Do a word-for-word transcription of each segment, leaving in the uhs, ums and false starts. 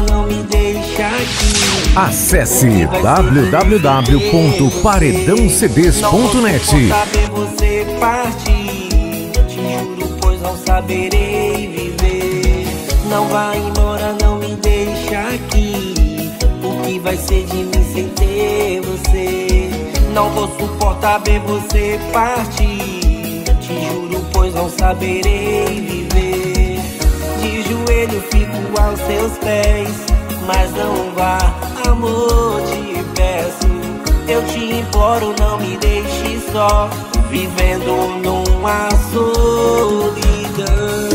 não me deixa aqui. Acesse w w w ponto paredão c d s ponto net. Não vou saber você partir, te juro, pois não saberei viver. Não vai embora, não me deixa aqui. O que vai ser de mim sem ter você? Não vou suportar ver você partir, te juro, pois não saberei viver. De joelho fico aos seus pés, mas não vá, amor, te peço. Eu te imploro, não me deixe só, vivendo numa solidão.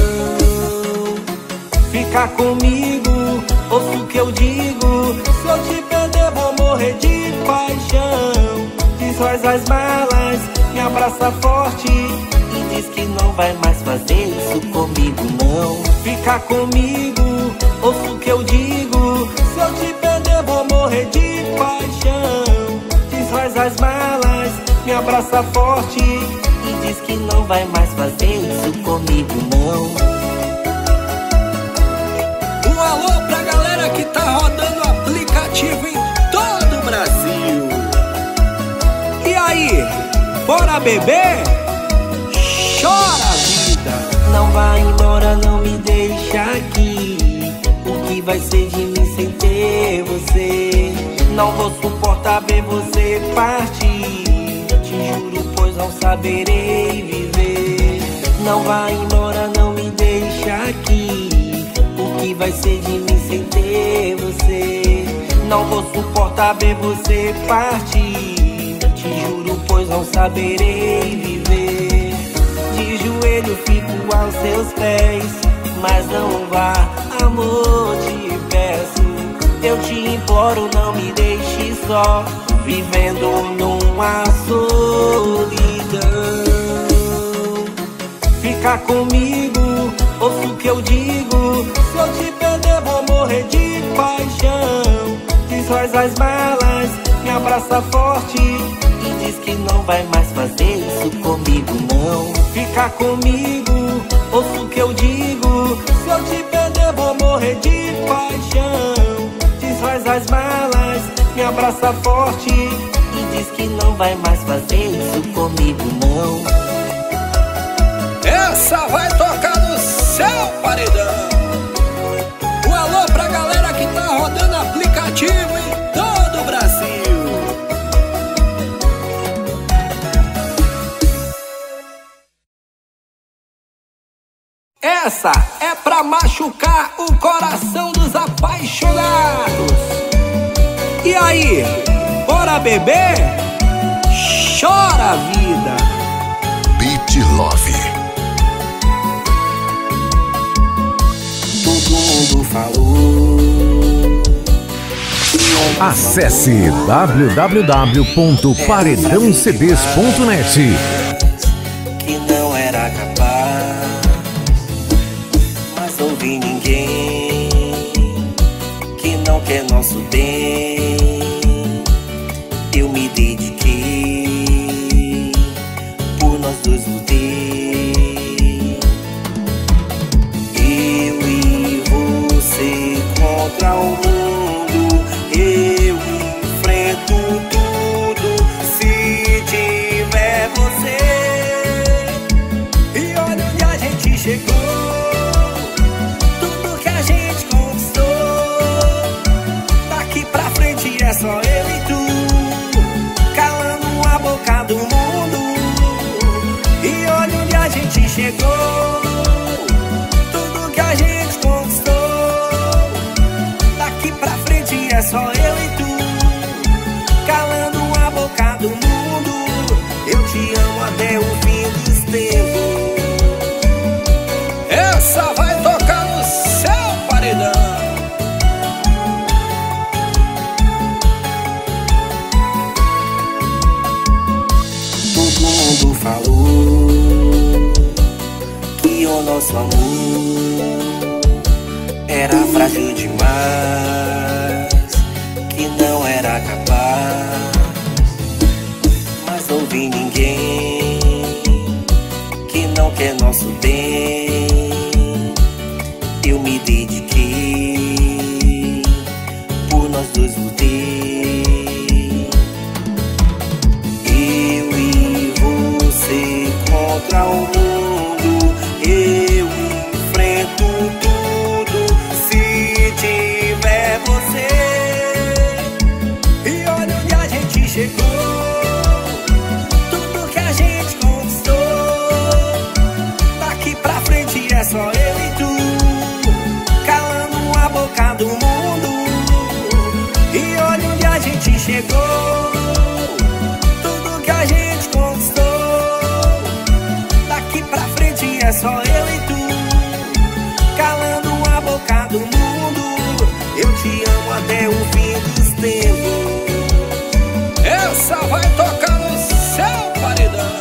Fica comigo, ouça o que eu digo. Se eu te perder, vou morrer de paixão. Desfaz as malas, me abraça forte e diz que não vai mais fazer isso comigo, não. Fica comigo, ouça o que eu digo. Se eu te perder, vou morrer de paixão. Desfaz as malas, me abraça forte e diz que não vai mais fazer isso comigo, não. Um alô pra galera que tá rodando o aplicativo em todo o Brasil. E aí, bora beber? Chora, vida! Não vai embora, não me deixa aqui. O que vai ser de mim sem ter você? Não vou suportar ver você partir, te juro, pois não saberei viver. Não vai embora, não me deixa aqui. O que vai ser de mim sem ter você? Não vou suportar ver você partir, te juro, pois não saberei viver. De joelho fico aos seus pés, mas não vá, amor, te peço. Eu te imploro, não me deixe só, vivendo numa solidão. Fica comigo, ouça o que eu digo. Se eu te perder, vou morrer de paixão. Desfaz as malas, me abraça forte e diz que não vai mais fazer isso comigo, não. Fica comigo, ouça o que eu digo. Se eu te perder, vou morrer de paixão. Desfaz as malas, me abraça forte e diz que não vai mais fazer isso comigo, não. Essa vai tocar no seu paredão. Um alô pra galera que tá rodando aplicativo em todo o Brasil. Essa é pra machucar o coração dos apaixonados. E aí, bora beber? Chora, vida! Beat Love. Todo mundo falou. Acesse w w w ponto paredão c d s ponto net. Que não era capaz, mas ouvi ninguém que não quer nosso bem. Eu me dediquei, por nós dois lutei. Eu e você contra o mundo, eu enfrento tudo se tiver você. E olha onde a gente chegou, tudo que a gente conquistou. Daqui pra frente é só eu e tu, calando a boca do mundo. E olha onde a gente chegou, tudo que a gente conquistou. Daqui pra frente é só eu e tu, calando a boca do mundo. Eu te amo até o fim dos tempos. Essa vai tocar no seu paredão. Todo mundo falou que o nosso amor era frágil demais, que não era capaz, mas ouvi ninguém que não quer nosso bem. Eu me dediquei, nós dois lutem. Eu e você contra o mundo, eu enfrento tudo se tiver você. E olha onde a gente chegou, tudo que a gente conquistou. Daqui pra frente é só eu e tu, calando a boca do mundo. E olha onde a gente chegou, tudo que a gente conquistou. Daqui pra frente é só eu e tu, calando a boca do mundo. Eu te amo até o fim dos tempos. Essa vai tocar no seu paredão.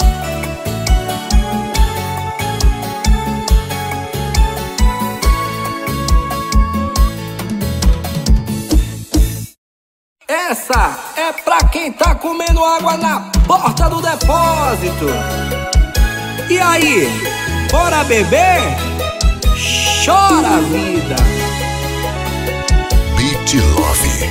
Essa é pra quem tá comendo água na porta do depósito. E aí, bora beber? Chora a vida. Beat Love.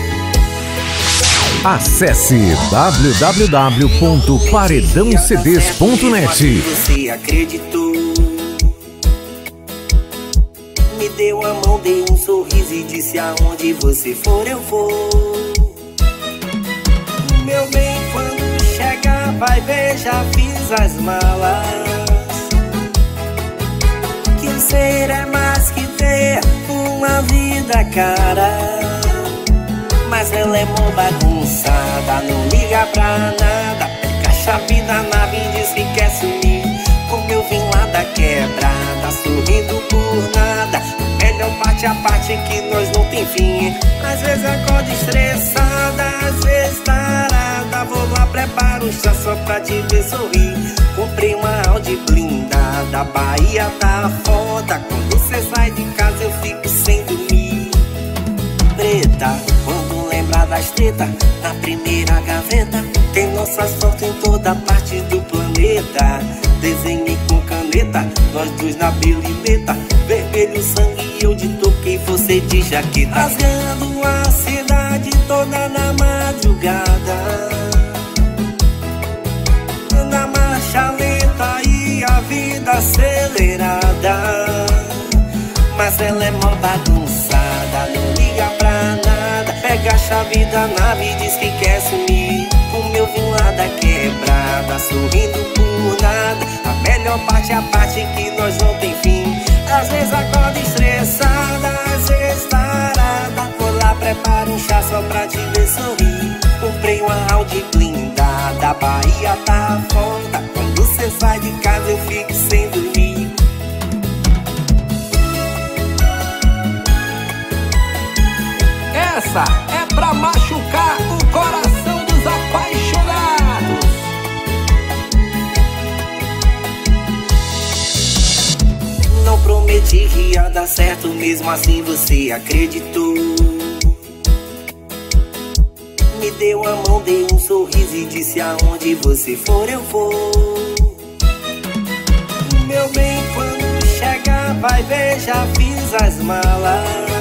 Acesse w w w ponto paredão c d s ponto net. Você acreditou, me deu a mão, deu um sorriso e disse: aonde você for eu vou. Meu bem, quando chegar vai ver, já fiz as malas. Que o ser é mais que ter uma vida cara. Mas ela é mó bagunçada, não liga pra nada. Pega a chave da nave e diz que quer sumir. Como eu vim lá da quebrada, sorrindo por nada. Melhor parte a parte que nós não tem fim. Às vezes acordo estressada, às vezes tarada. Vou lá, preparo um chá só pra te ver sorrir. Comprei uma Audi blindada, a Bahia tá foda. Quando cê sai de casa eu fico sem dormir. Preta, quando lembrar das tretas, na primeira gaveta tem nossa foto em toda parte do planeta. Desenhei com caneta, nós dois na belineta. Vermelho sangue e eu de toquei, você de jaqueta. Rasgando a cidade toda na madrugada, na marcha lenta e a vida acelerada. Mas ela é mó bagunçada, não liga pra nada. Pega a chave da nave e diz que quer sumir. Como eu vim lá da quebrada, sorrindo por nada. A melhor parte é a parte que nós não tem fim. Às vezes acordo estressada, às vezes tarada. Vou lá, preparo um chá só pra te ver sorrir. Comprei uma Audi blindada, a Bahia tá foda. Quando cê sai de casa eu fico sem dormir. Essa é pra machucar o coração dos apaixonados. Não prometi que ia dar certo, mesmo assim você acreditou. Me deu a mão, deu um sorriso e disse: aonde você for eu vou. Meu bem, quando chegar vai ver, já fiz as malas.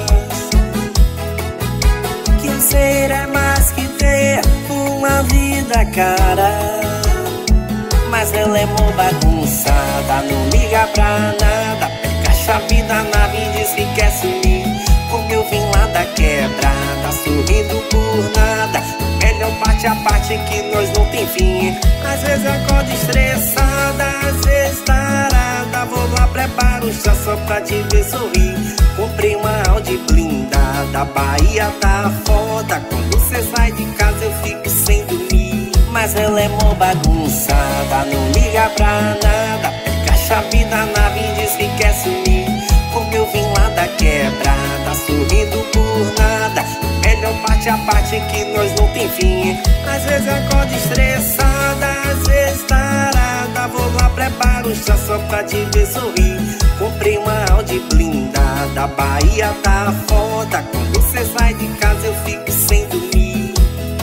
Que o ser é mais que ter uma vida cara. Mas ela é mó bagunçada, não liga pra nada. Pega a chave da nave e diz que quer sumir. Como eu vim lá da quebrada, sorrindo por nada. Melhor parte a parte que nós não tem fim. Às vezes acordo estressada, às vezes tarada. Vou lá, preparo um chá só pra te ver sorrir. Comprei uma Audi blindada, a Bahia tá foda. Quando cê sai de casa eu fico sem dormir. Mas ela é mó bagunçada, não liga pra nada. Pega a chave da nave e diz que quer sumir. Como eu vim lá da quebrada, sorrindo por nada. Melhor parte a parte que nós não tem fim. Às vezes acordo estressada, às vezes tarada. Vou lá, preparo um chá só pra te ver sorrir. Comprei uma Audi blindada, a Bahia tá foda. Quando cê sai de casa eu fico sem dormir.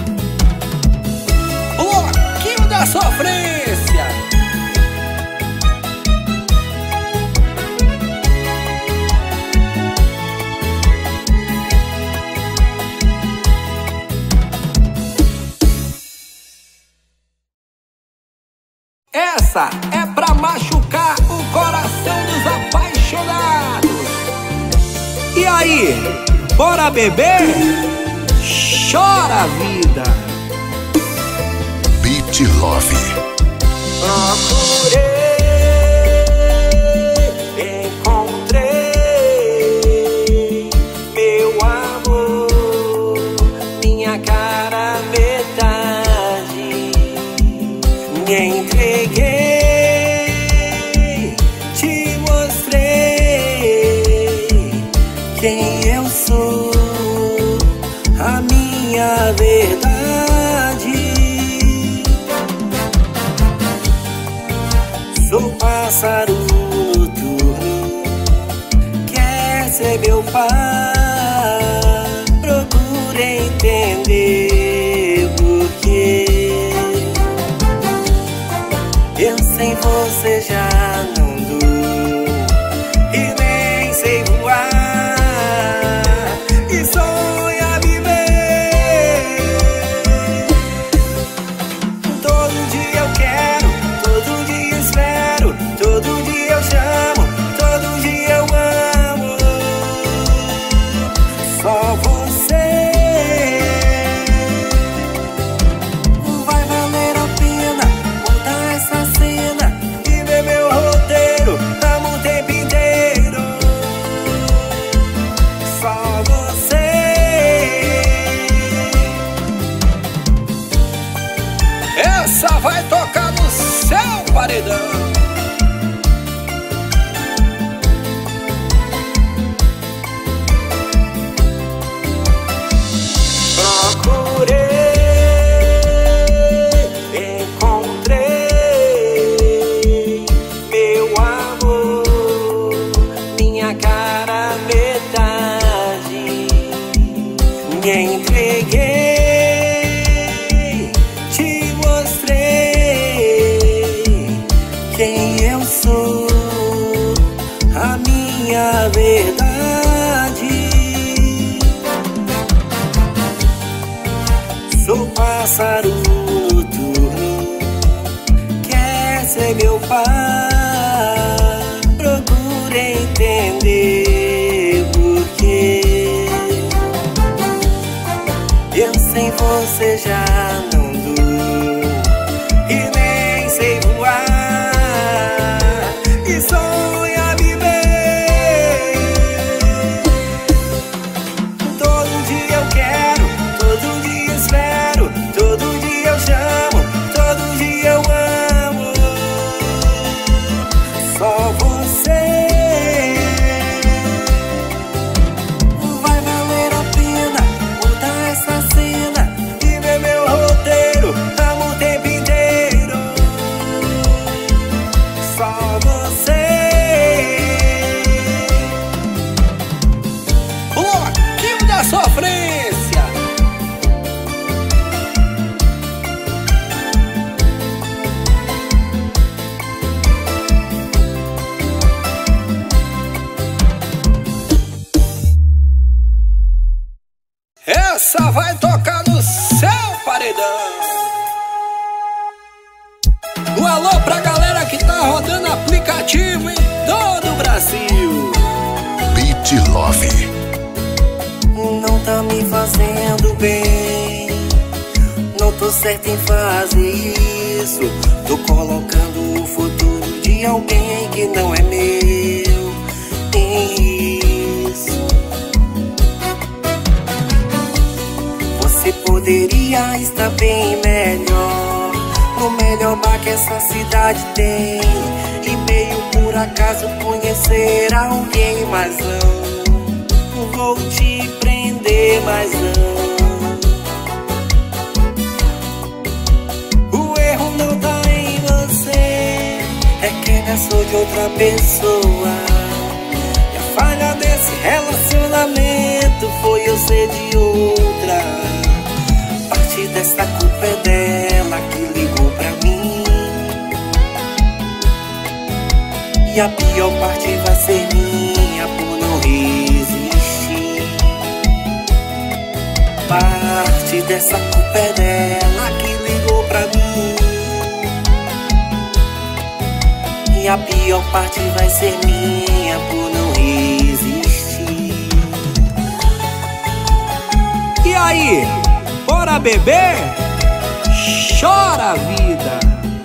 Bloquinho da sofrência. Essa é pra machucar o coração dos apaixonados. E aí, bora beber? Chora a vida. Beat Love. Procurei, encontrei meu amor, minha cara metade, me entreguei, te mostrei quem eu sou, a minha verdade. Sou pássaro noturno, quer ser meu pai. Procure entender porquê eu sem você já não dou e nem sei voar e sonha viver. Todo dia eu quero, todo dia espero, todo dia eu chamo, todo dia eu amo. Só você. Vai valer a pena contar essa cena e ver meu roteiro, amo o tempo inteiro. Só você. Essa vai tocar no seu paredão. Procurei, encontrei meu amor, minha cara metade, me entreguei, te mostrei quem eu sou, a minha verdade. Sou pássaro noturno, quer ser meu pai. Procure entender porquê eu sem você já não dou e nem sei voar e sonha viver. Todo dia eu quero, todo dia espero, todo dia eu chamo, todo dia eu amo. Só você. Vai valer a pena contar essa cena e ver meu roteiro, amo o tempo inteiro. Só você. Bloquinho da sofrência. Essa vai tocar no seu paredão. Um alô pra galera que tá rodando aplicativo em todo o Brasil. Beat Love. Não tá me fazendo bem, não tô certo em fazer isso. Tô colocando o futuro de alguém que não é meu em isso. Você poderia estar bem melhor, no melhor bar que essa cidade tem, e meio por acaso conhecer alguém, mas não vou te prender, mas não. O erro não tá em você, é que pensou de outra pessoa. E a falha desse relacionamento foi eu ser de outra. Parte dessa culpa é dela que ligou pra mim, e a pior parte vai ser minha por não resistir. Parte dessa culpa é dela que ligou pra mim, E a pior parte vai ser minha por não resistir. E aí, bora beber? Chora a vida.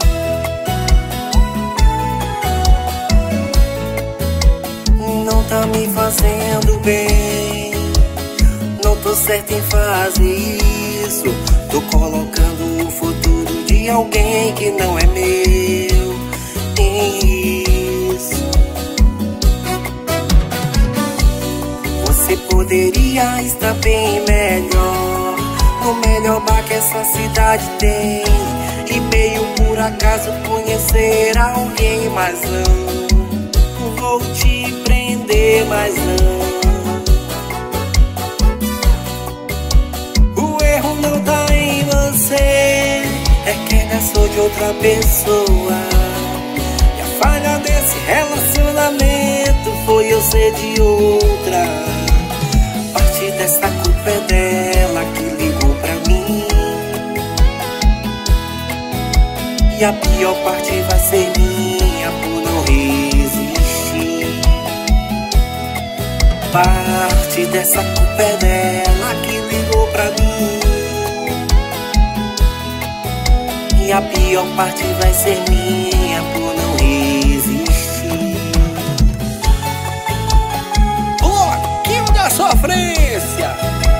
Não tá me fazendo bem, não tô certo em fazer isso. Tô colocando o futuro de alguém que não é meu em isso. Você poderia estar bem melhor, no melhor bar que essa cidade tem, e meio por acaso conhecer alguém, mas não vou te prender, mas não. O erro não tá em você, é quem nasceu de outra pessoa. E a falha desse relacionamento foi eu ser de outra. Parte dessa culpa é dela que ligou pra mim, e a pior parte vai ser minha por não resistir. Parte dessa culpa é dela que ligou pra mim, e a pior parte vai ser minha por não resistir. Bloquinho da sofrência.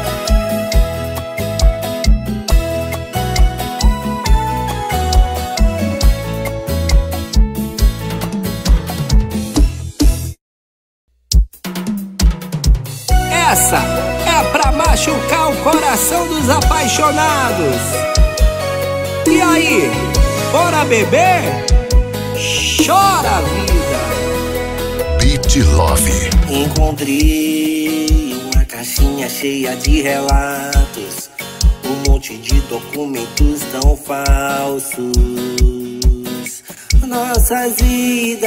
Essa é pra machucar o coração dos apaixonados. E aí, bora beber? Chora a vida. Beat Love. Encontrei uma caixinha cheia de relatos, um monte de documentos tão falsos. Nossas vidas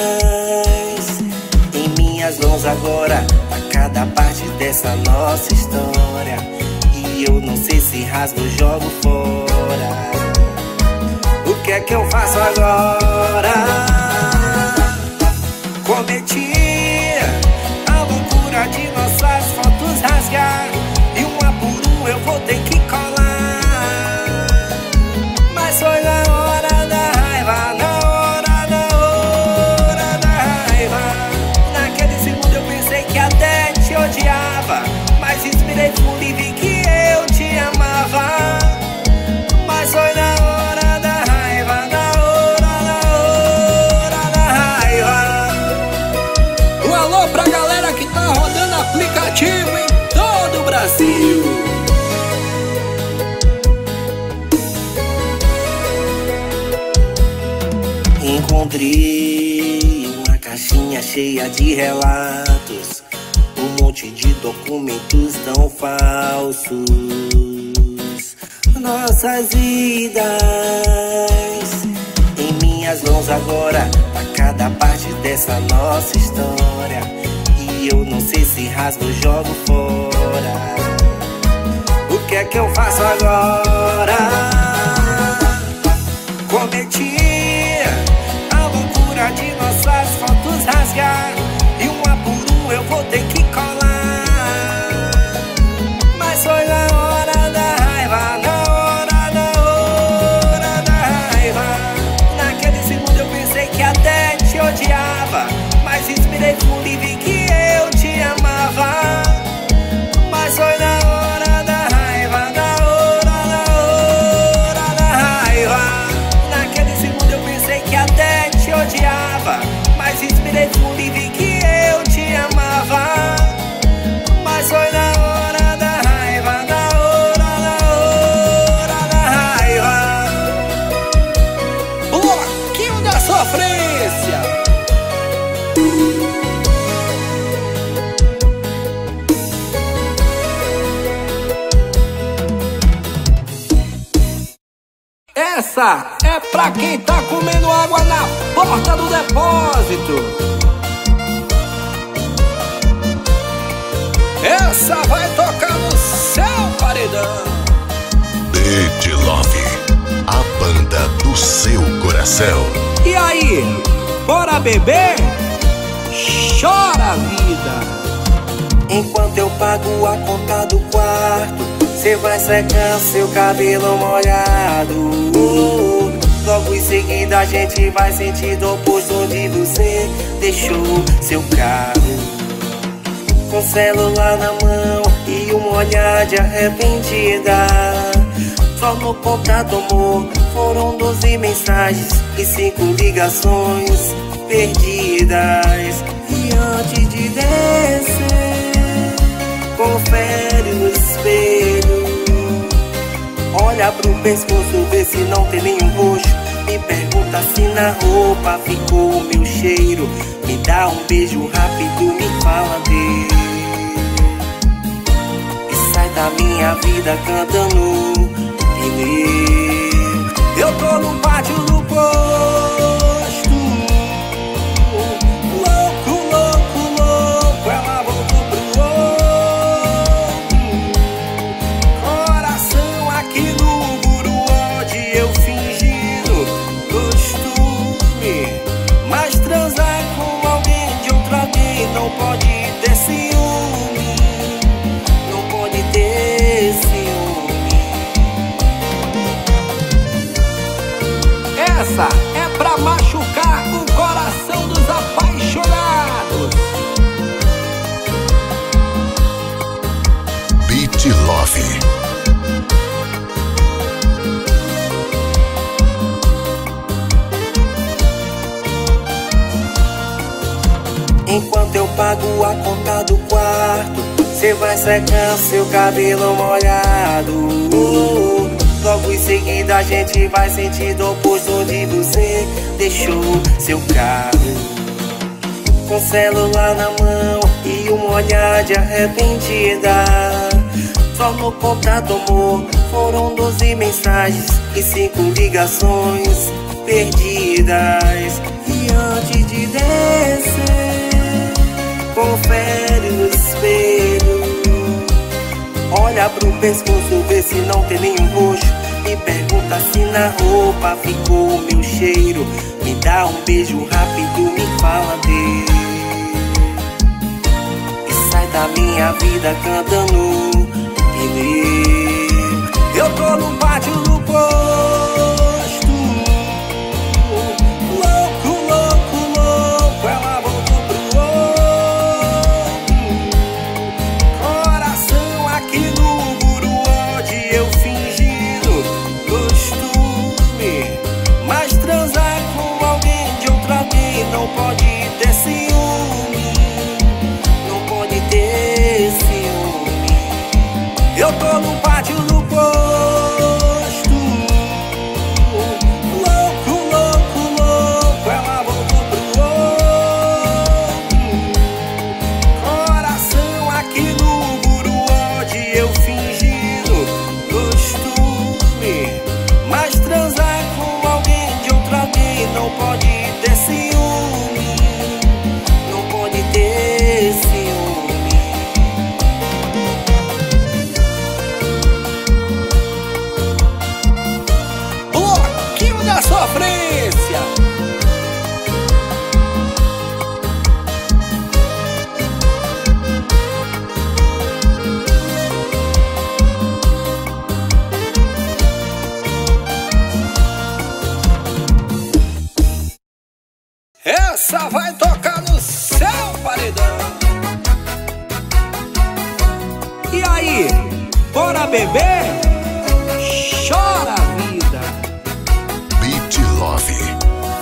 em minhas mãos agora, a cada parte dessa nossa história. E eu não sei se rasgo ou jogo fora. O que é que eu faço agora? Cometi a loucura de nossas fotos rasgar, e uma por um eu vou ter que colar. Mas foi na hora da raiva, na hora, na hora da raiva. Naquele segundo eu pensei que até te odiava, mas inspirei fundo e vi que eu te amava. Mas foi na hora da raiva, na hora, na hora da raiva. Um alô pra galera que tá rodando aplicativo em todo o Brasil. Encontrei uma caixinha cheia de relatos, um monte de documentos tão falsos. Nossas vidas em minhas mãos agora, a cada parte dessa nossa história. E eu não sei se rasgo ou jogo fora. O que é que eu faço agora? Cometi a loucura de nossas fotos rasgar, e uma por um eu vou ter que colar. Mas foi na hora da raiva, na hora, na hora da raiva. Naquele segundo eu pensei que até te odiava, mas inspirei fundo e vi que eu te amava. Mas foi na hora da raiva, na hora, na hora da raiva. Naquele segundo eu pensei que até te odiava, mas inspirei fundo e vi que eu te amava. Mas foi na hora da raiva, na hora, na hora da raiva. Bloquinho da sofrência. Essa é pra quem tá comendo água na porta do depósito. Essa vai tocar no seu paredão. Beat Love, a banda do seu coração. E aí, bora beber? Chora, vida. Enquanto eu pago a conta do quarto, cê vai secar seu cabelo molhado. uh, Logo em seguida a gente vai sentir do posto onde você deixou seu carro, com o celular na mão e um olhar de arrependida. Só no contato, amor, foram doze mensagens e cinco ligações perdidas. E antes de descer, confere no espelho, olha pro pescoço, vê se não tem nenhum roxo. Me pergunta se na roupa ficou o meu cheiro. Me dá um beijo rápido, me fala dele, e sai da minha vida cantando pneu. Eu tô no pátio do posto, louco, louco, louco. Ela voltou pro outro, coração aqui no muro, onde eu fingindo costume. Mas transar com alguém de outra alguém não pode ter ciúme, não pode ter ciúme. Essa é pra machucar o coração dos apaixonados. Beat Love. Enquanto eu pago a conta do quarto, cê vai secar seu cabelo molhado. uh, Logo em seguida a gente vai sentir do posto onde você deixou seu carro, com o celular na mão e um olhar de arrependida. Só no contato, amor, foram doze mensagens e cinco ligações perdidas. E antes de descer, confere no espelho, olha pro pescoço, vê se não tem nenhum roxo. Me pergunta se na roupa ficou o meu cheiro. Me dá um beijo rápido, me fala dele, e sai da minha vida cantando pneu. Eu tô no pátio do posto, louco, louco, louco. Ela voltou pro outro, coração aqui no muro, onde eu fingindo costume. Mas transar com alguém de outra alguém não pode ter ciúme, não pode ter ciúme. Eu tô no pátio do posto, louco, louco, louco. Ela voltou pro outro, coração aqui no muro, onde eu fingindo costume. Mas transar com alguém de outra alguém não pode ter ciúme, não pode ter ciúme. Bloquinho da sofrência. Essa vai tocar no céu, paredão. E aí, bora beber? Chora, vida. Beat Love.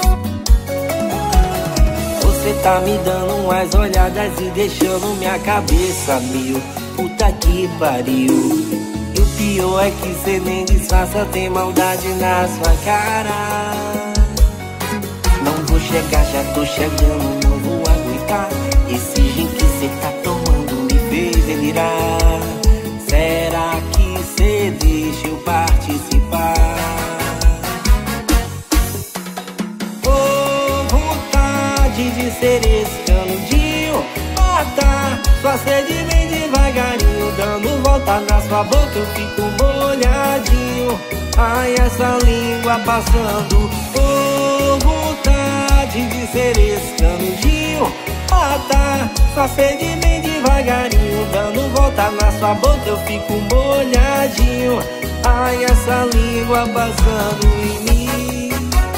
Você tá me dando umas olhadas e deixando minha cabeça mil. Puta que pariu. E o pior é que cê nem disfarça, tem maldade na sua cara. Não vou chegar, já tô chegando, não vou aguentar. Esse gin que cê tá tomando me fez delirar. Será que cê deixa eu participar? Oh, vontade de ser esse canudinho. Ah tá, sua sede vem devagarinho, dando volta na sua boca eu fico molhadinho. Ai, essa língua passando. Oh, vontade vontade de ser esse canudinho. Mata sua sede bem devagarinho, dando volta na sua boca eu fico molhadinho. Ai, essa língua passando em mim.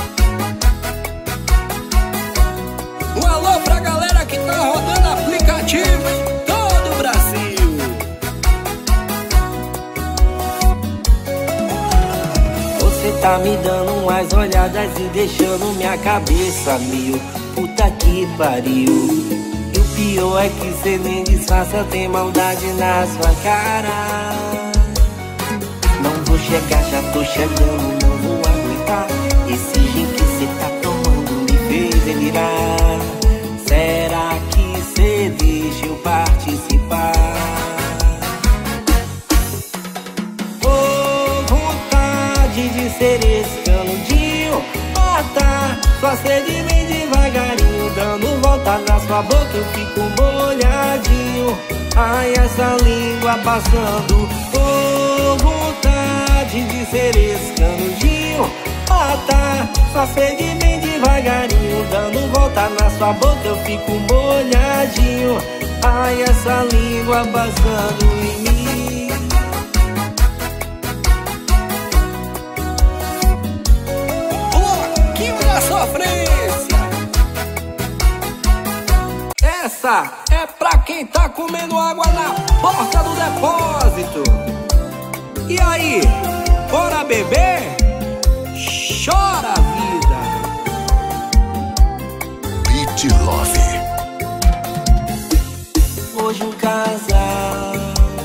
Um alô pra galera que tá rodando aplicativo em todo o Brasil. Você tá me dando umas olhadas e deixando minha cabeça mil. Puta que pariu. E o pior é que cê nem disfarça, tem maldade na sua cara. Não vou chegar, já tô chegando, não vou aguentar. Esse gin que cê tá tomando me fez delirar. Será que cê deixa eu participar? Oh, vontade de ser esse canudinho. Mata sua sede bem devagarinho, dando volta na sua boca eu fico molhadinho. Ai, essa língua passando. Oh, vontade de ser esse canudinho. Mata sua sede bem devagarinho, dando volta na sua boca eu fico molhadinho. Ai, essa língua passando em mim. Bloquinho da sofrência. Essa é pra quem tá comendo água na porta do depósito. E aí, bora beber? Chora a vida. Beat Love. Hoje um casal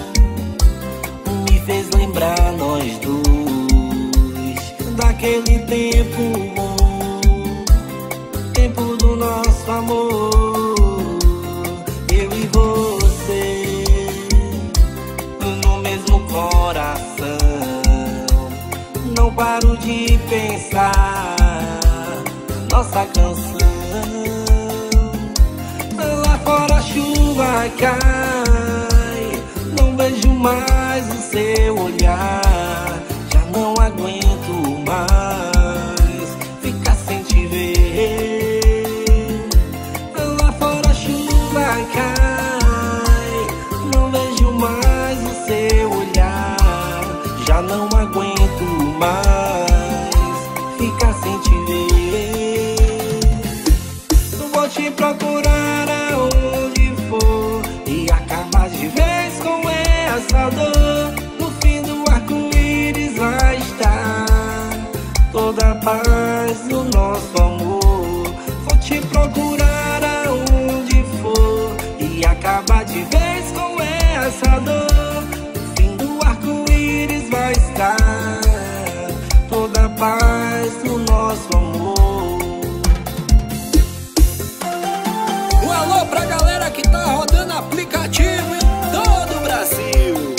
me fez lembrar nós dois, daquele tempo bom, tempo do nosso amor. Eu e você no mesmo coração. Não paro de pensar nossa canção. Lá fora a chuva cai, não vejo mais o seu olhar. Já não aguento mais ficar sem te ver. Lá fora a chuva cai, não vejo mais o seu olhar. Já não aguento mais ficar sem te ver. Vou te procurar aonde for e acabar de vez com essa dor. No fim do arco-íris vai estar toda a paz do nosso amor. Vou te procurar aonde for e acabar de vez com essa dor. No fim do arco-íris vai estar toda a paz do nosso amor. Um alô pra galera que tá rodando aplicativo em todo o Brasil.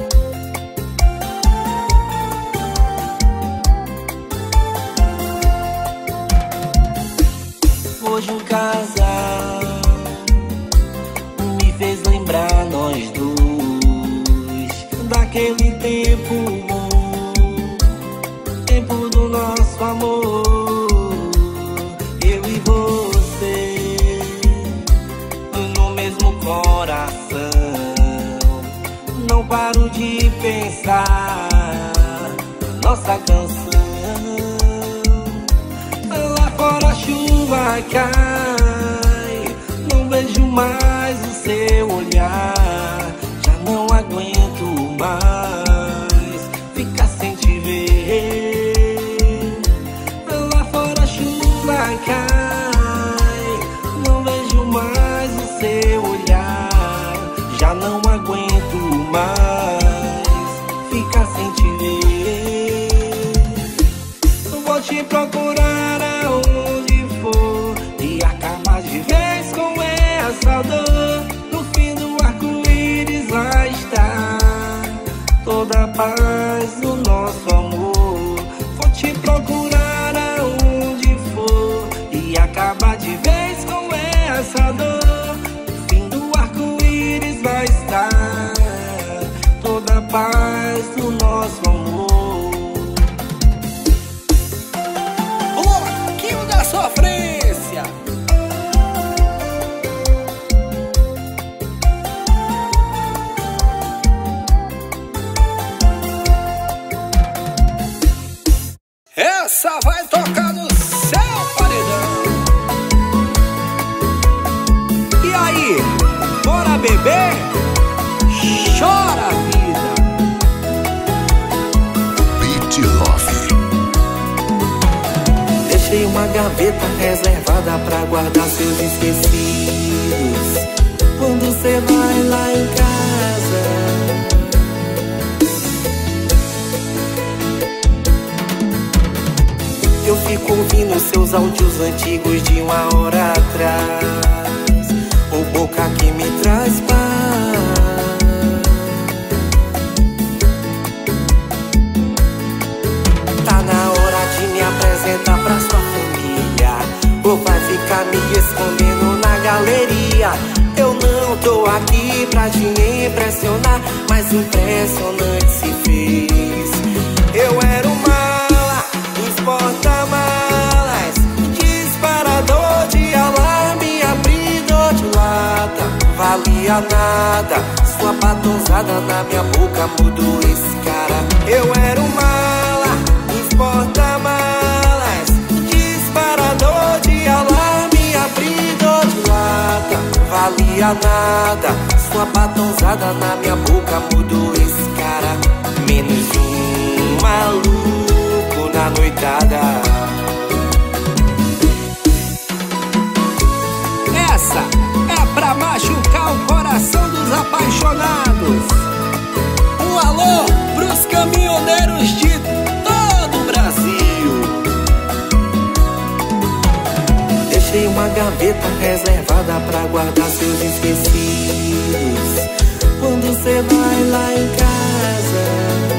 Hoje um casal me fez lembrar nós dois, daquele tempo bom, tempo do nosso amor. Eu e você no mesmo coração. Não paro de pensar nossa canção. Lá fora a chuva cai, não vejo mais o seu olhar. Já não aguento mais ficar sem te ver. Lá fora a chuva cai, não vejo mais o seu olhar. Já não aguento mais ficar sem te ver. Vou te procurar aonde for e acabar de vez com essa dor. No fim do arco-íris vai estar toda a paz do nosso amor. Vou te procurar aonde for e acabar de vez com essa dor. No fim do arco-íris vai estar toda a paz do nosso amor. Bloquinho da sofrência. gaveta reservada pra guardar seus esquecidos. Quando cê vai lá em casa, eu fico ouvindo seus áudios antigos de uma hora atrás. O boca que me traz paz. Tá na hora de me apresentar pra sua família, ou vai ficar me escondendo na galeria? Eu não tô aqui pra te impressionar, mas impressionante se fez. Eu era um mala, uns porta-malas, disparador de alarme, abridor de lata. Valia nada, sua batonzada na minha boca mudou esse cara. Eu era um mala, uns porta-malas, disparador de alarme, abridor de lata. Valia nada, sua batonzada na minha boca mudou esse cara. Menos um maluco na noitada. Essa é pra machucar o coração dos apaixonados. Um alô pros caminhoneiros de todo o Brasil. Deixei uma gaveta reservada pra guardar seus esquecidos. Quando cê vai lá em casa,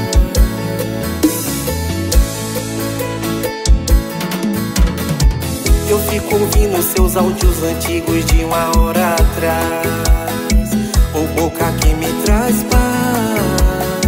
eu fico ouvindo seus áudios antigos de uma hora atrás. O boca que me traz paz.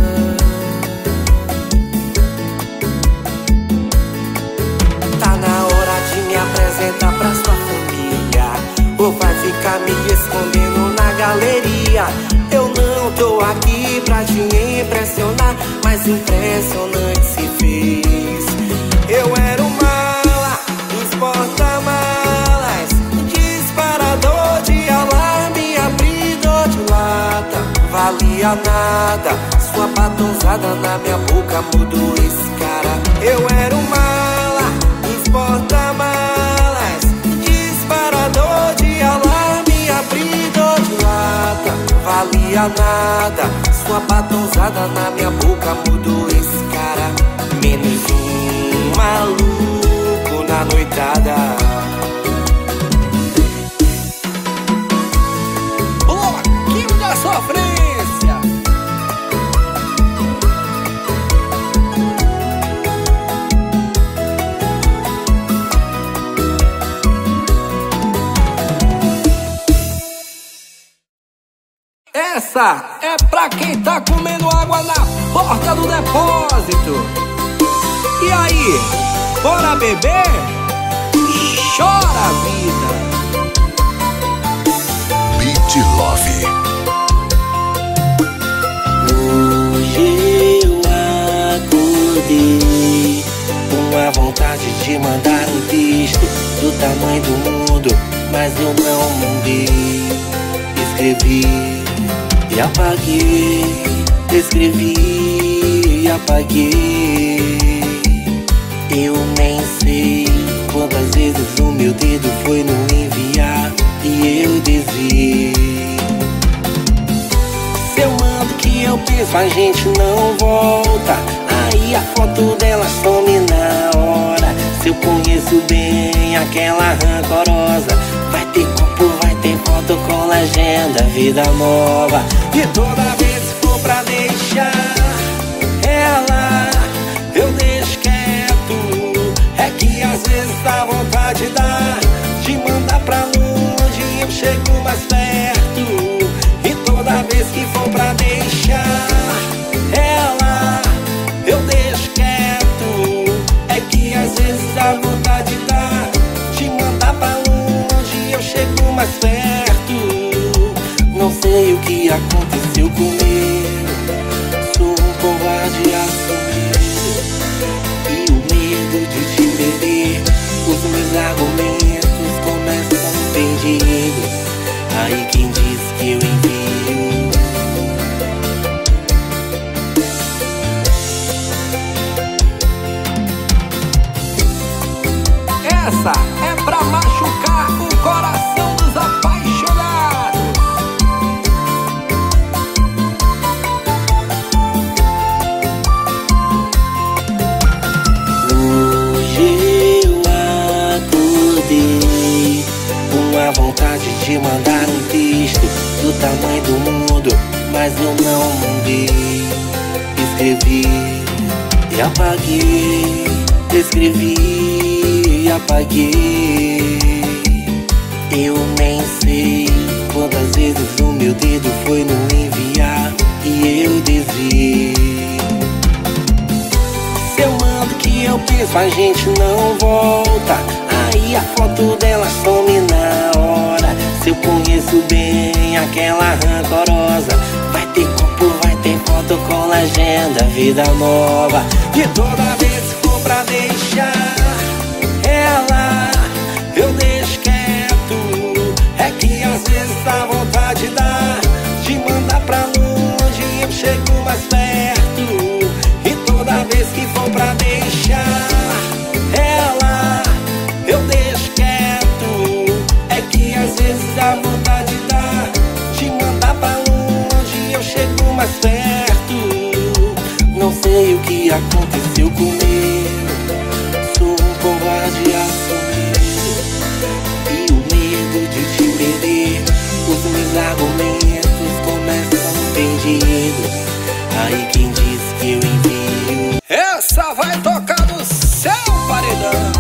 Tá na hora de me apresentar pra sua família, ou vai ficar me escondendo na galeria? Eu não tô aqui pra te impressionar, mas impressionante se fez. Eu era um mala, uns porta-malas, disparador de alarme, abridor de lata. Valia nada, sua batonzada na minha boca mudou esse cara. Eu era um mala, uns porta-malas, disparador de alarme, abridor de lata. Valia nada, sua batonzada na minha boca mudou esse cara. Menos um maluco na noitada. Bloquinho da sofrência. Essa é pra quem tá comendo água na porta do depósito. E aí, bora beber? Chora a vida. Beat Love. Hoje eu acordei com a vontade de mandar um texto do tamanho do mundo, mas eu não mandei. Escrevi e apaguei, escrevi e apaguei. Eu nem sei quantas vezes o meu dedo foi no enviar e eu desviei. Se eu mando que eu penso, a gente não volta. Aí a foto dela some na hora. Se eu conheço bem aquela rancorosa, vai ter copo, vai ter foto com legenda, vida nova. E toda vez que for pra deixar ela, eu deixo quieto. É que às vezes dá vontade dá de mandar pra longe e eu chego mais perto. E toda vez que for pra deixar ela, eu deixo quieto. É que às vezes dá vontade dá de mandar pra longe e eu chego mais perto. Não sei o que aconteceu comigo, sou um covarde assumido. E o medo de te perder, os meus argumentos começam perdidos. Aí quem diz que eu envio? Essa tamanho do mundo, mas eu não mandei. Escrevi e apaguei, escrevi e apaguei. Eu nem sei quantas vezes o meu dedo foi no enviar e eu desviei. Se eu mando que eu penso, a gente não volta. Aí a foto dela some na hora. Se eu conheço bem aquela rancorosa, vai ter copo, vai ter foto com legenda, vida nova. E toda vez que for pra deixar ela, eu deixo quieto. É que às vezes dá vontade de dar, de mandar pra longe e eu chego mais perto. E toda vez que for pra deixar ela, eu deixo quieto. É que às vezes dá vontade de dar, de mandar pra longe e eu chego mais perto. Não sei o que aconteceu comigo, sou um covarde assumido. E o medo de te perder, os meus argumentos começam perdidos. Aí quem diz que eu envio, essa vai tocar no seu paredão.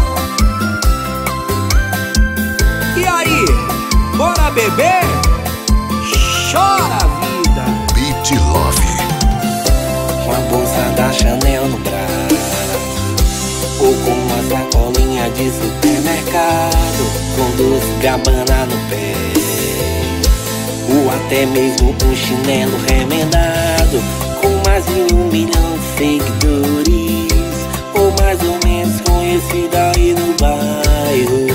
E aí, bora beber? Chora a vida. Beat Love. com a bolsa da Chanel no braço, ou com uma sacolinha de supermercado, com doce Gabbana no pé, ou até mesmo um chinelo remendado, com mais de um milhão de seguidores, ou mais ou menos conhecida aí no bairro.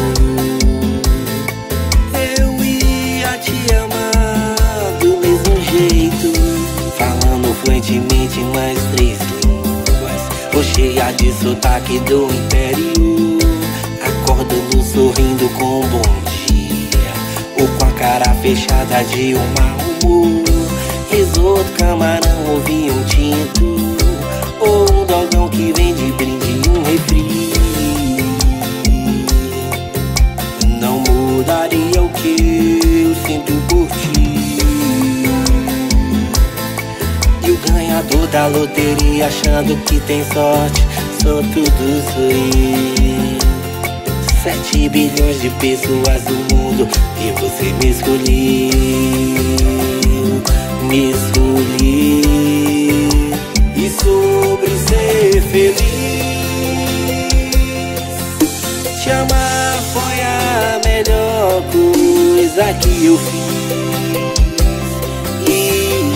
Eu ia te amar do mesmo jeito, falando fluentemente mais três línguas, ou cheia de sotaque do interior, acordando sorrindo com um bom dia, ou com a cara fechada de um mau humor, risoto, camarão ou vinho tinto, ou um dogão que vem de brinde e um refri. Não mudaria o que eu sinto por ti. E o ganhador da loteria achando que tem sorte, sou tudo sou eu. Sete bilhões de pessoas do mundo e você me escolheu, me escolheu. E sobre ser feliz, te amar foi a melhor coisa que eu fiz. E,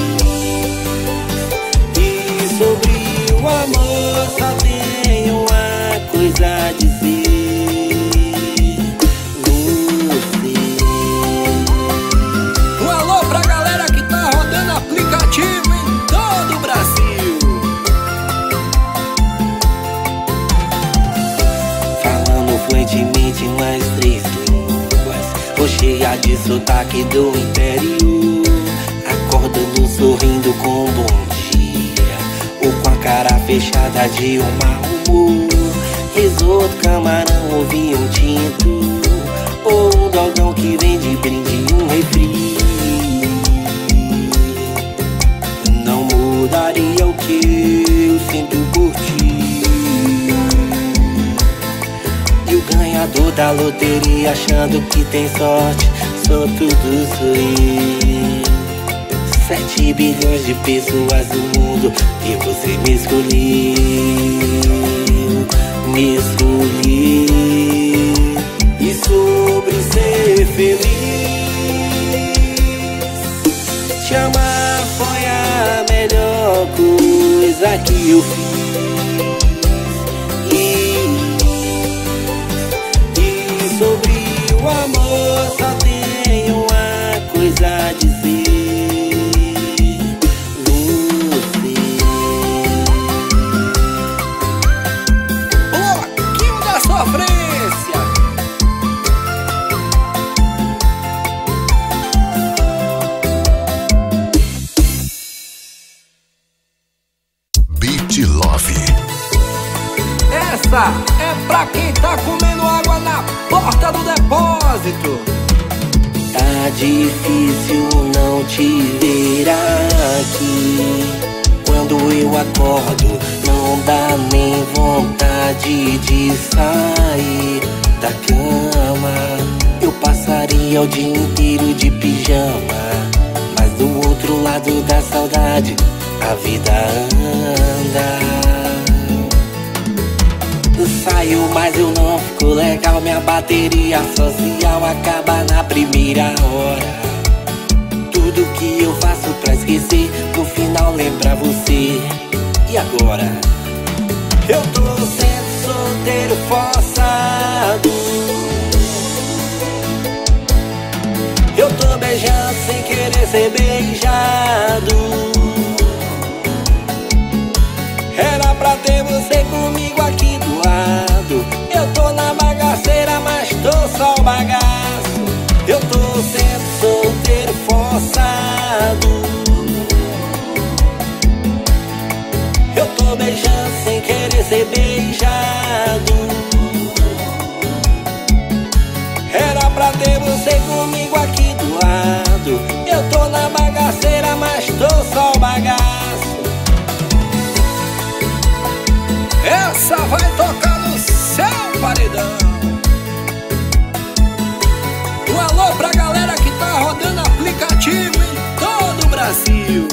e sobre o amor só tenho uma coisa a dizer: você. Um alô pra galera que tá rodando aplicativo em todo o Brasil. Falando fluentemente mais três línguas, ou cheia de sotaque do interior, acordando sorrindo com um bom dia, ou com a cara fechada de um mau humor, risoto, camarão ou vinho tinto, ou um dogão que vem de brinde e um refri. Não mudaria o que eu sinto por ti. E o ganhador da loteria achando que tem sorte, sou tudo sou eu. Sete bilhões de pessoas do mundo e você me escolheu, me escolheu. E sobre ser feliz, te amar foi a melhor coisa que eu fiz. E, e sobre o amor só tenho uma coisa a dizer: Bloquinho da sofrência. Beat Love. Essa é pra quem tá comendo água na porta do depósito. Tá Tá difícil não te ver aqui. Quando eu acordo, não dá nem vontade de sair da cama. Eu passaria o dia inteiro de pijama, mas do outro lado da saudade a vida anda. Saio, mas eu não fico legal. Minha bateria social acaba na primeira hora. Tudo que eu faço pra esquecer, no final lembra você. E agora? Eu tô sendo solteiro forçado. Eu tô beijando sem querer ser beijado. Era pra ter você comigo aqui do lado. Eu tô na bagaceira, mas tô só o bagaço. Eu tô sendo solteiro forçado. Eu tô beijando sem querer ser beijado. Era pra ter você comigo aqui do lado. Eu tô na bagaceira, mas tô só o bagaço. Essa vai tocar no seu paredão. Um alô pra galera que tá rodando aplicativo em todo o Brasil.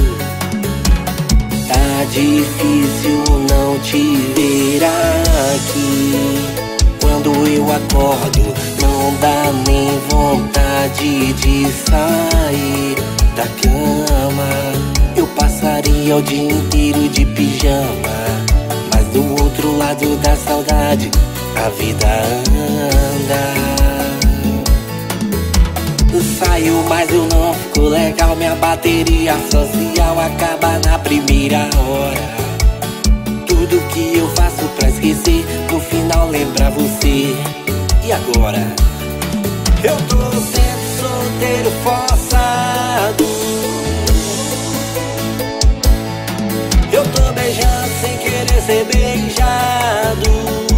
Tá difícil não te ver aqui. Quando eu acordo, não dá nem vontade de sair da cama. Eu passaria o dia inteiro de pijama, mas do outro lado da saudade a vida anda. Saio, mas eu não fico legal. Minha bateria social acaba na primeira hora. Tudo que eu faço pra esquecer, no final lembra você. E agora? Eu tô sendo solteiro forçado. Eu tô beijando sem querer ser beijado.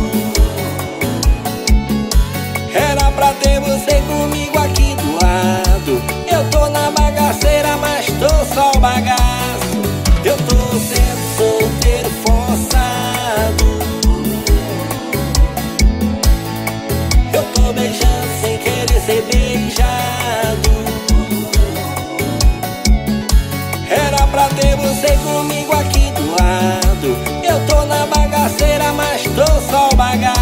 Era pra ter você comigo aqui do lado. Eu tô na bagaceira, mas tô só o bagaço. Eu tô sendo solteiro forçado. Eu tô beijando sem querer ser beijado. Era pra ter você comigo aqui do lado. Eu tô na bagaceira, mas tô só o bagaço.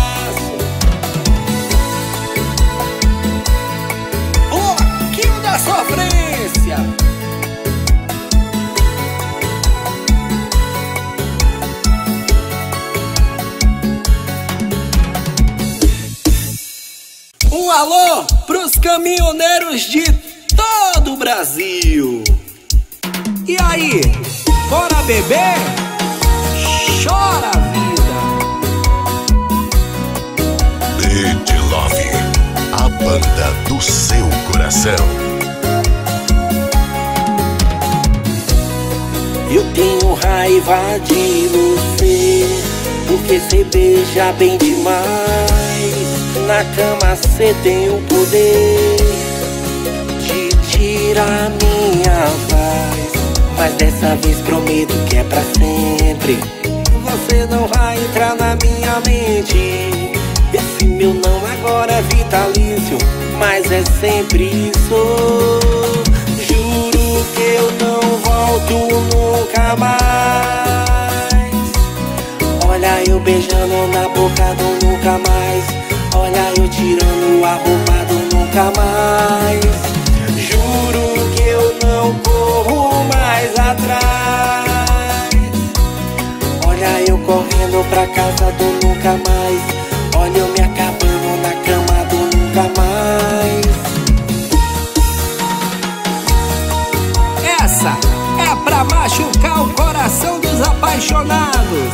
Bloquinho da sofrência. Um alô pros caminhoneiros de todo o Brasil. E aí, bora beber? Chora a vida. Beat Love, a banda do seu coração. Eu tenho raiva de você, porque cê beija bem demais. Na cama cê tem o poder de tirar minha paz. Mas dessa vez prometo que é pra sempre. Você não vai entrar na minha mente. Esse meu não agora é vitalício, mas é sempre isso. Juro que eu não volto nunca mais. Olha eu beijando na boca do nunca mais. Olha eu tirando a roupa do nunca mais. Juro que eu não corro mais atrás. Olha eu correndo pra casa do nunca mais. Olha eu me acabando na cama do nunca mais. Essa é pra machucar o coração dos apaixonados.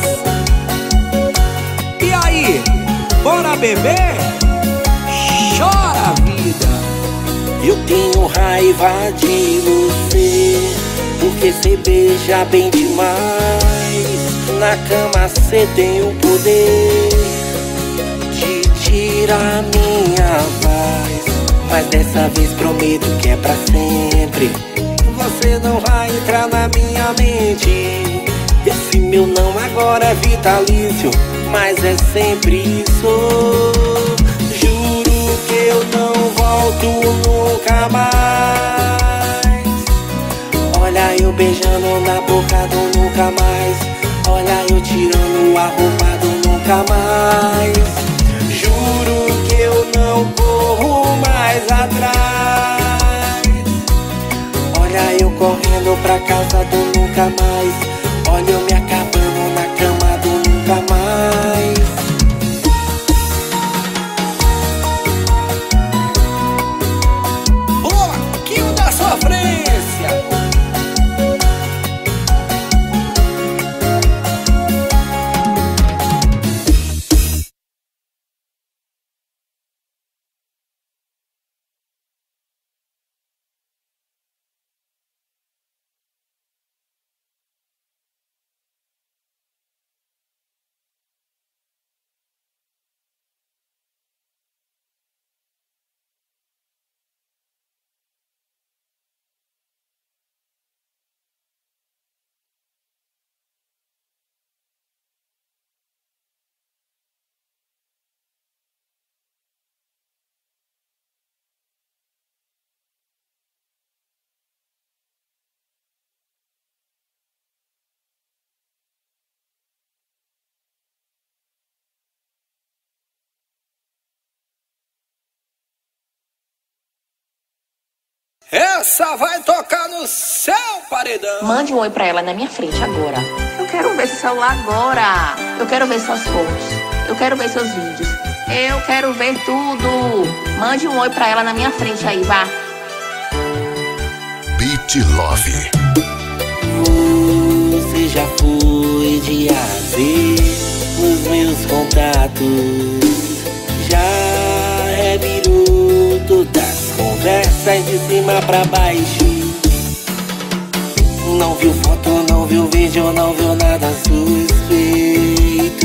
E aí, bora beber? Chora a vida. Eu tenho raiva de você, porque cê beija bem demais. Na cama cê tem o poder de tirar minha paz. mas dessa vez prometo que é pra sempre. Você não vai entrar na minha mente. Esse meu não agora é vitalício, mas é sempre isso. Juro que eu não volto nunca mais. Olha eu beijando na boca do nunca mais. Olha eu tirando a roupa do nunca mais. Juro que eu não corro mais atrás. Olha eu correndo pra casa do nunca mais. Olha eu me acabando na cama do nunca mais. Bloquinho da sofrência. Essa vai tocar no seu paredão. Mande um oi pra ela na minha frente agora. Eu quero ver seu celular agora. Eu quero ver suas fotos. Eu quero ver seus vídeos. Eu quero ver tudo. Mande um oi pra ela na minha frente aí, vá. Beat Love. Você já foi de A a Z nos meus contatos. Já revirou todas conversas de cima pra baixo. Não viu foto, não viu vídeo, não viu nada suspeito.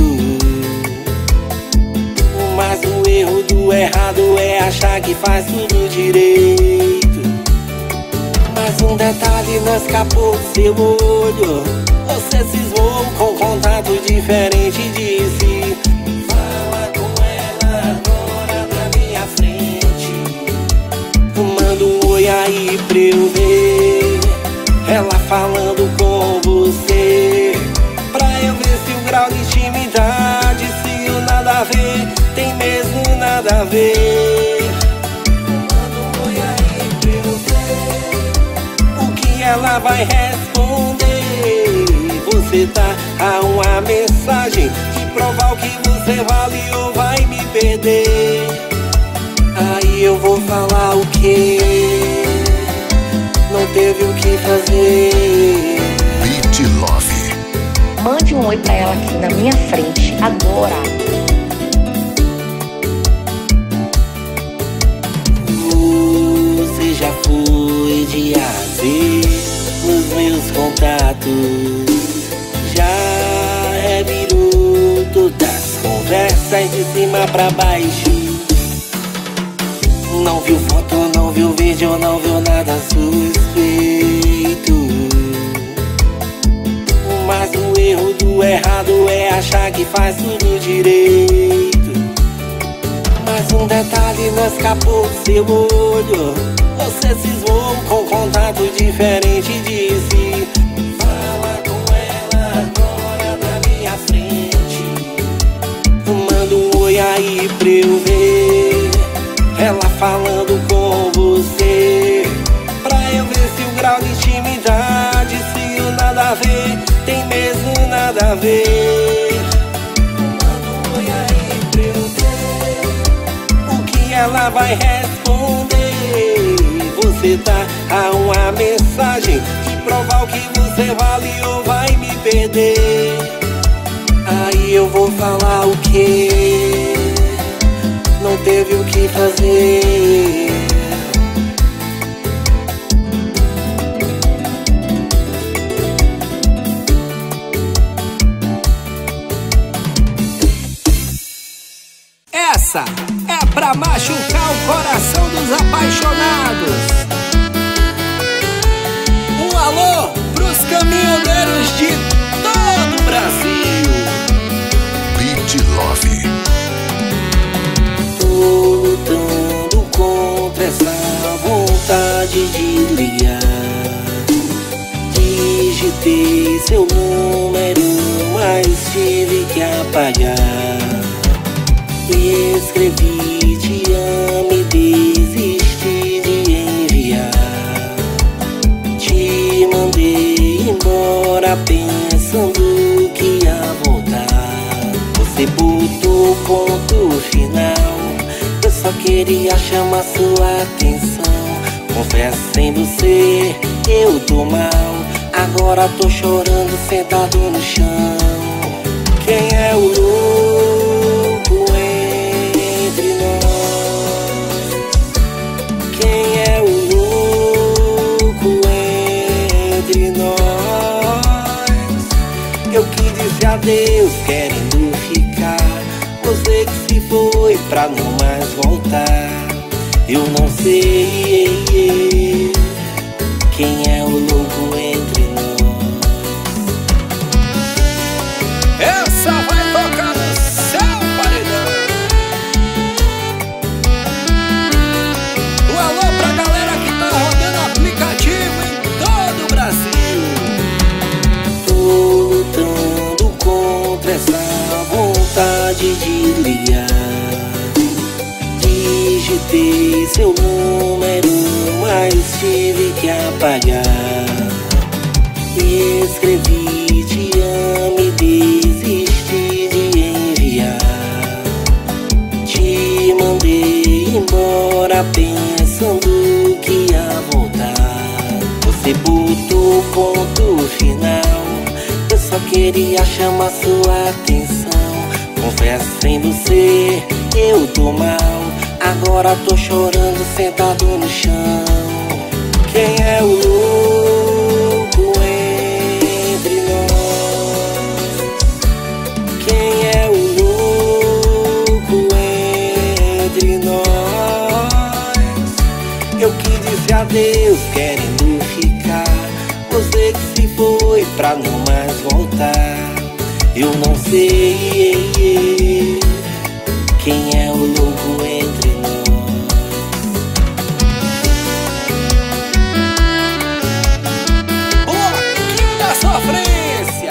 Mas o erro do errado é achar que faz tudo direito. Mas um detalhe não escapou do seu olho. Você cismou com contato diferente de si. Fala com ela agora na minha frente. Manda um oi aí pra eu ver ela falando com você, pra eu ver se o grau de intimidade, se o nada a ver, tem mesmo nada a ver. Manda um oi aí pra eu ver o que ela vai responder. Você tá a uma mensagem de provar o que você vale ou vai me perder. Aí eu vou falar o quê? Não teve o que fazer. Beat Love. Mande um oi pra ela aqui na minha frente agora. Você já foi de A a Z nos meus contatos. Já revirou todas conversas de cima pra baixo. Não viu foto, não viu vídeo, não viu nada suspeito. Mas o erro do errado é achar que faz tudo direito. Mas um detalhe não escapou do seu olho. Você cismou com contato diferente de si. Fala com ela agora na minha frente. Manda um oi aí pra eu ver ela falando com você, pra eu ver se o grau de intimidade, se o nada a ver, tem mesmo nada a ver. Manda um oi aí pra eu ver o que ela vai responder. Você tá a uma mensagem de provar o que você vale ou vai me perder. Aí eu vou falar o quê? Não teve o que fazer. Essa é pra pra machucar o coração dos apaixonados. Um alô pros caminhoneiros de todo o Brasil. Beat Love. Tô lutando contra essa vontade de ligar. Digitei seu número, mas tive que apagar. Escrevi te amo e desisti de enviar. Te mandei embora pensando que ia voltar. Você botou ponto final, eu só queria chamar sua atenção. Confesso, sem você eu tô mal. Agora tô chorando sentado no chão. Quem é o louco entre nós? Quem é o louco entre nós? Eu que disse adeus querendo ficar. Você que se foi pra não mais voltar. Eu não sei quem é o louco entre nós. Essa vai tocar no seu paredão. Um alô pra galera que tá rodando aplicativo em todo o Brasil. Tô lutando contra essa vontade de ligar. Digitei seu número, mas tive que apagar. Escrevi te amo e desisti de enviar. Te mandei embora pensando que ia voltar. Você botou ponto final, eu só queria chamar sua atenção. Confesso, sem você eu tô mal. Agora tô chorando sentado no chão. Quem é o louco entre nós? Quem é o louco entre nós? Eu que disse adeus querendo ficar. Você que se foi pra não mais voltar. Eu não sei quem é o louco entre nós. Bloquinho da sofrência.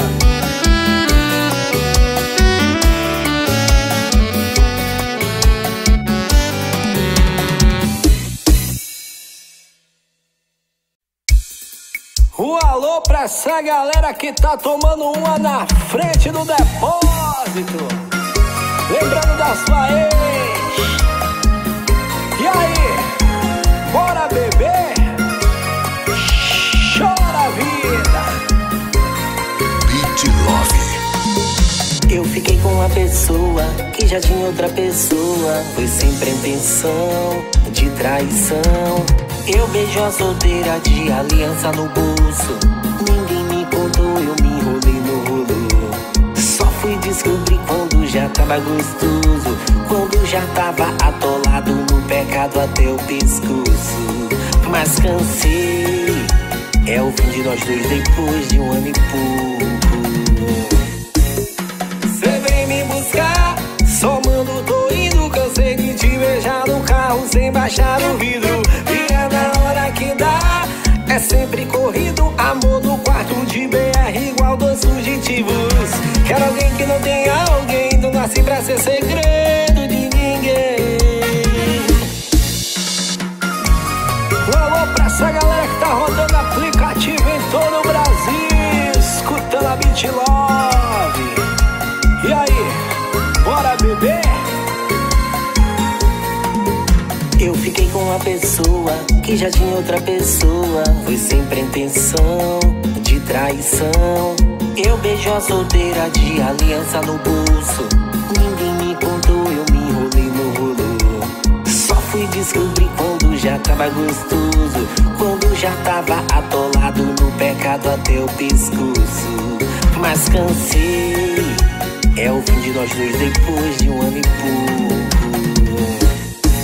Um alô pra essa galera que tá tomando uma na frente do depósito. Lembrando da sua ex. E aí, bora beber? Chora a vida. Beat Love. Eu fiquei com uma pessoa que já tinha outra pessoa. Foi sempre a intenção de traição. Eu beijo a solteira de aliança no bolso. Ninguém me contou, eu me enrolei no rolo. Só fui descobrir quando já tava gostoso. Quando já tava atolado no pecado até o pescoço. Mas cansei, é o fim de nós dois depois de um ano e pouco. Cê vem me buscar, só mando tô indo. Cansei de te beijar no carro sem baixar o vidro. E é na hora que dá, é sempre corrido. Amor no quarto de B R igual dois fugitivos. Quero alguém que não tenha alguém. Não nasci pra ser segredo de ninguém. Um alô pra essa galera que tá rodando aplicativo em todo o Brasil, escutando a Beat Love. E aí, bora beber? Eu fiquei com uma pessoa que já tinha outra pessoa. Foi sempre a intenção de traição. Eu beijo a solteira de aliança no bolso. Ninguém me contou, eu me enrolei no rolo. Só fui descobrir quando já tava gostoso. Quando já tava atolado no pecado até o pescoço. Mas cansei, é o fim de nós dois depois de um ano e pouco.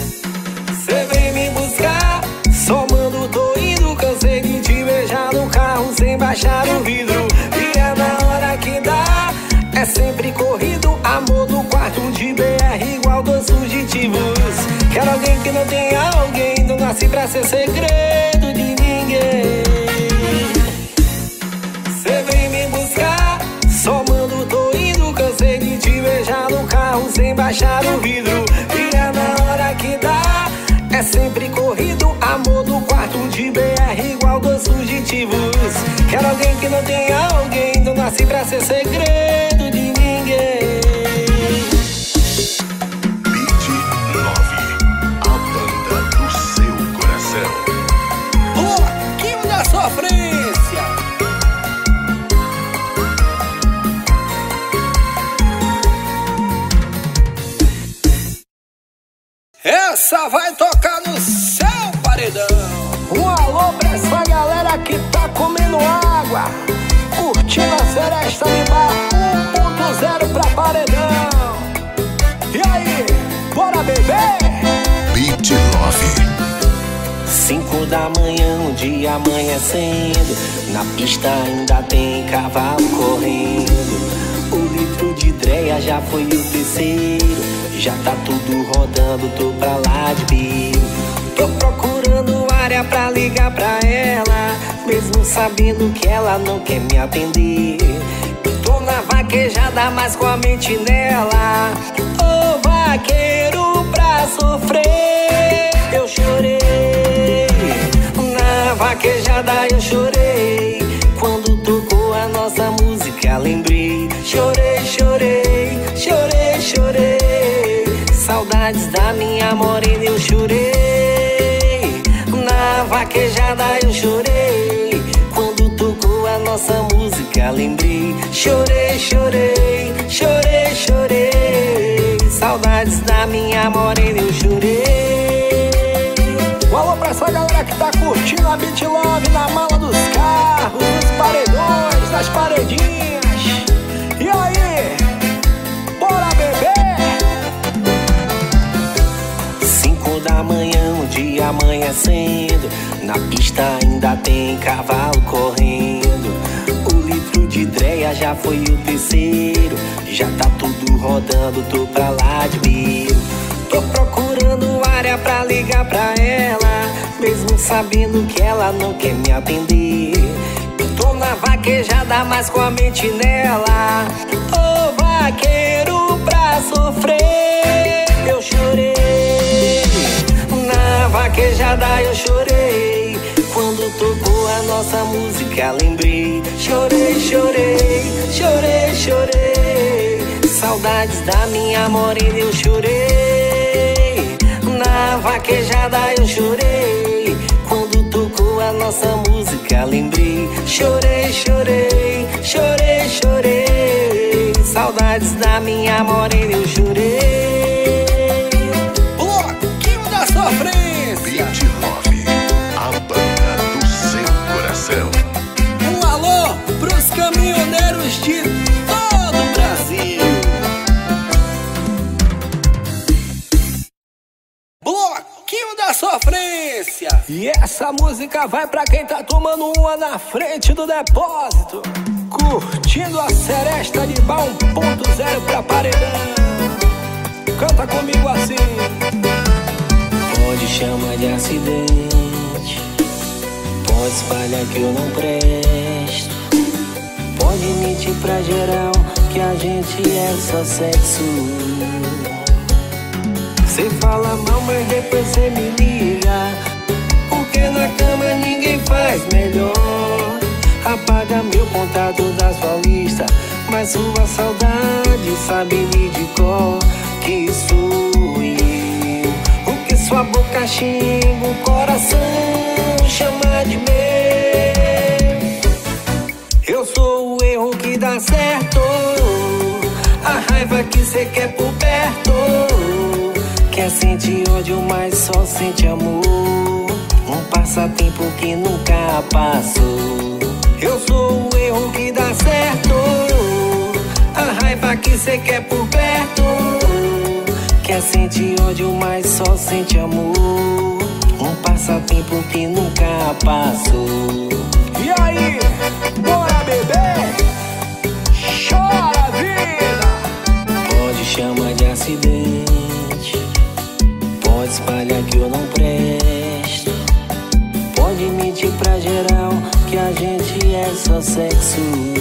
fugitivos. Quero alguém que não tenha alguém, não nasci pra ser segredo de ninguém. Cê vem me buscar, só mando, tô indo. Cansei de te beijar no carro sem baixar o vidro. E é na hora que dá, é sempre corrido. Amor do quarto de B R igual dois fugitivos. Quero alguém que não tenha alguém, não nasci pra ser segredo de ninguém. Beat nove, a banda do seu coração. Bloquinho da Sofrência. Essa vai tocar no seu paredão. Um alô pra essa galera que tá comendo água, curtindo a Seresta Limbar um ponto zero pra paredão. E aí, bora beber? Beat nove. Cinco da manhã, um dia amanhecendo, na pista ainda tem cavalo correndo. O litro de dreia já foi o terceiro, já tá tudo rodando, tô pra lá de bico. Tô procurando área pra ligar pra ela, mesmo sabendo que ela não quer me atender. Tô na vaquejada, mas com a mente nela. Ô vaqueiro pra sofrer, eu chorei. Na vaquejada eu chorei, quando tocou a nossa música lembrei. Chorei, chorei, chorei, chorei. Saudades da minha morena eu chorei. Na vaquejada eu chorei, quando tocou a nossa música lembrei. Chorei, chorei, chorei, chorei. Saudades da minha morena eu chorei. Um alô pra essa galera que tá curtindo a Beat Love na mala dos carros, nos paredões, nas paredinhas. E aí, bora beber? Cinco da manhã, um dia amanhecendo, na pista ainda tem cavalo correndo. O litro de dreia já foi o terceiro, já tá tudo rodando, tô pra lá de bico. Tô procurando área pra ligar pra ela, mesmo sabendo que ela não quer me atender. Tô na vaquejada, mas com a mente nela. Ô vaqueiro pra sofrer, eu chorei. Na vaquejada eu chorei, quando tocou a nossa música lembrei. Chorei, chorei, chorei, chorei. Saudades da minha morena eu chorei. Na vaquejada eu chorei, quando tocou a nossa música lembrei. Chorei, chorei, chorei, chorei. Saudades da minha morena eu chorei. Bloquinho da Sofrência. Beat nove, a banda do seu coração. Um alô pros caminhoneiros de todo o Brasil. Bloquinho da Sofrência. E essa música vai pra quem tá tomando uma na frente do depósito, curtindo a Seresta de Bar um ponto zero pra paredão. Canta comigo assim. Pode chamar de acidente, pode espalhar que eu não presto, pode mentir pra geral que a gente é só sexo. Cê fala mal, mas depois cê me liga, porque na cama ninguém faz melhor. Apaga meu contato da sua lista, mas sua saudade sabe-me de cor que sou eu. O que sua boca xinga, o coração chama de meu. Eu sou o erro que dá certo, a raiva que cê quer por perto. Quer sentir ódio, mas só sente amor, um passatempo que nunca passou. Eu sou o erro que dá certo, a raiva que cê quer por perto. Quer sentir ódio, mas só sente amor, um passatempo que nunca passou. E aí, bora beber? Chora vida! Pode chamar de acidente, sexo.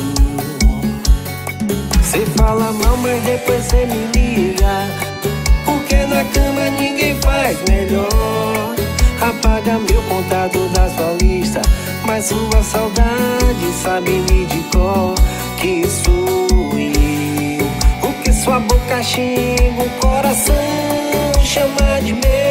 Cê fala mal, mas depois cê me liga, porque na cama ninguém faz melhor. Apaga meu contato da sua lista, mas sua saudade sabe-me de cor que sou eu. O que sua boca xinga, o coração chama de meu.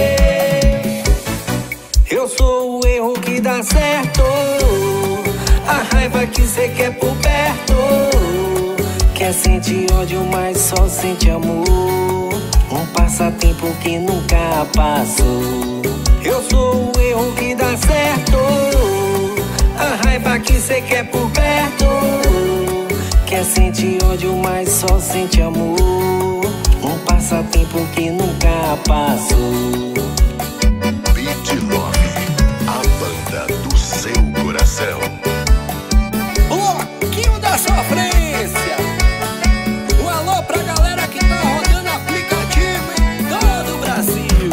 Eu sou o erro que dá certo, a raiva que cê quer por perto. Quer sentir ódio, mas só sente amor, um passatempo que nunca passou. Eu sou o erro que dá certo, a raiva que cê quer por perto. Quer sentir ódio, mas só sente amor, um passatempo que nunca passou. Beat Love, a banda do seu coração. Bloquinho da Sofrência. Um alô pra galera que tá rodando aplicativo em todo o Brasil.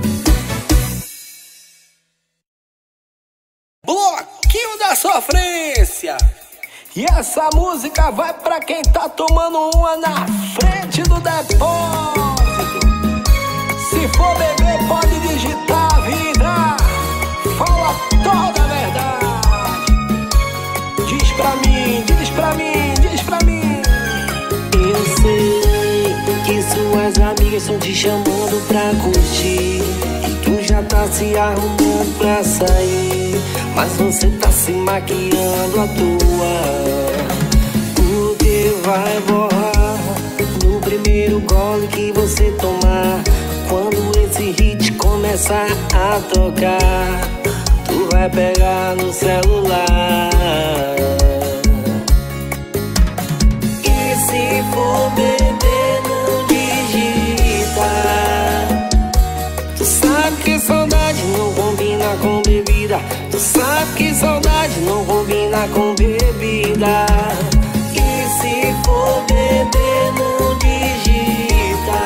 Bloquinho da Sofrência. E essa música vai pra quem tá tomando uma na frente do depósito. Se for beber, pode digitar a vida. Fala toda a verdade. Diz pra mim, diz pra mim, diz pra mim. Eu sei que suas amigas estão te chamando pra curtir, e tu já tá se arrumando pra sair, mas você tá se maquiando à toa. Porque vai borrar no primeiro gole que você tomar. Quando esse hit começar a tocar, tu vai pegar no celular. E se for beber, não digita. Tu sabe que saudade não combina com bebida. Tu sabe que saudade não combina com bebida. E se for beber, não digita.